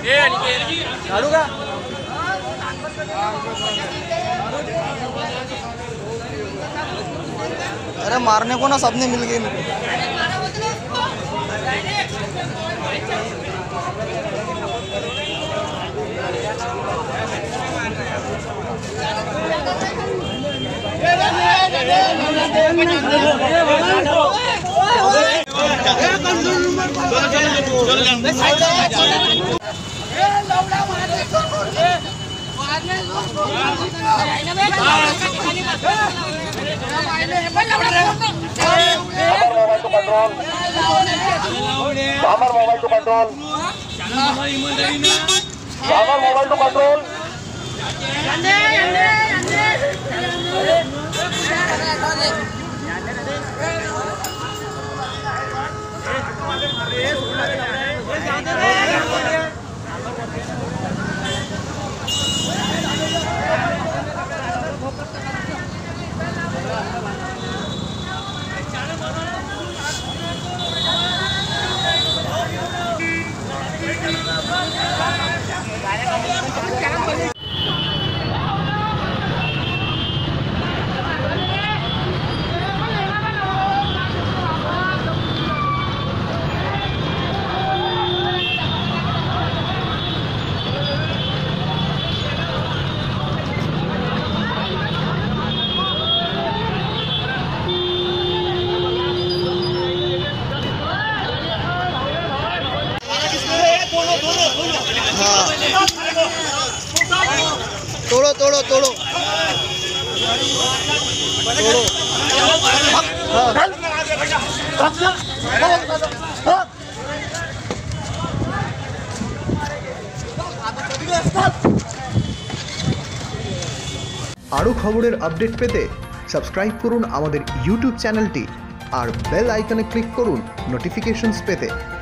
अरे मारने को ना सबने मिल गए। मोबाइल टू कंट्रोल तोड़ो तोड़ो तोड़ो तोड़ो। আরো খবরের আপডেট পেতে সাবস্ক্রাইব করুন আমাদের ইউটিউব চ্যানেলটি আর বেল আইকনে ক্লিক করুন নোটিফিকেশনস পেতে।